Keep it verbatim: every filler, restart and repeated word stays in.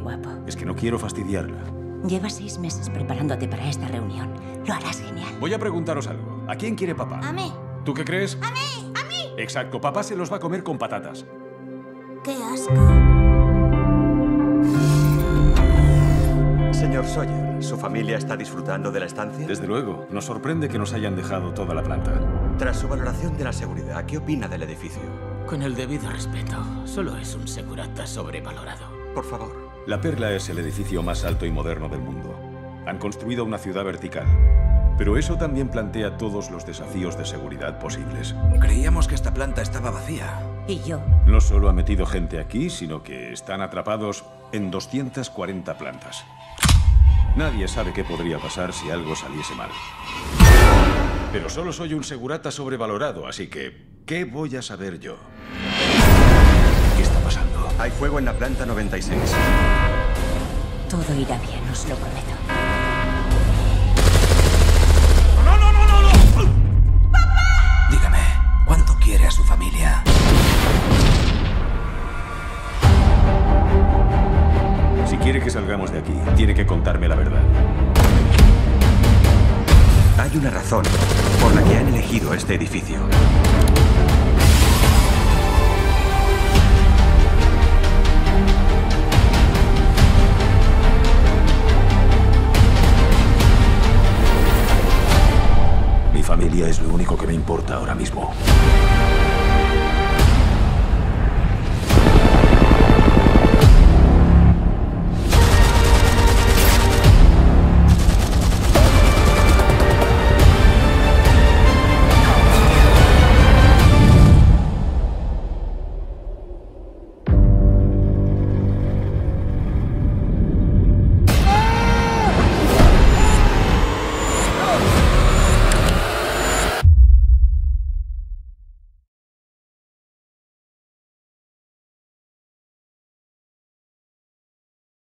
guapo. Es que no quiero fastidiarla. Llevas seis meses preparándote para esta reunión. Lo harás genial. Voy a preguntaros algo. ¿A quién quiere papá? A mí. ¿Tú qué crees? A mí. A mí. Exacto. Papá se los va a comer con patatas. ¡Qué asco! Señor Sawyer, ¿su familia está disfrutando de la estancia? Desde luego. Nos sorprende que nos hayan dejado toda la planta. Tras su valoración de la seguridad, ¿qué opina del edificio? Con el debido respeto, solo es un segurata sobrevalorado. Por favor. La Perla es el edificio más alto y moderno del mundo. Han construido una ciudad vertical. Pero eso también plantea todos los desafíos de seguridad posibles. Creíamos que esta planta estaba vacía. Y yo. No solo ha metido gente aquí, sino que están atrapados en doscientas cuarenta plantas. Nadie sabe qué podría pasar si algo saliese mal. Pero solo soy un segurata sobrevalorado, así que ¿qué voy a saber yo? ¿Qué está pasando? Hay fuego en la planta noventa y seis. Todo irá bien, os lo prometo. ¡No, no, no, no, no! ¡Papá! Dígame, ¿cuánto quiere a su familia? Si quiere que salgamos de aquí, tiene que contarme la verdad. Hay una razón por la que han elegido este edificio. Mi familia es lo único que me importa ahora mismo.